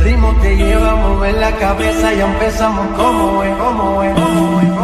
ritmo te lleva a mover la cabeza, ya empezamos como es, como es, como es.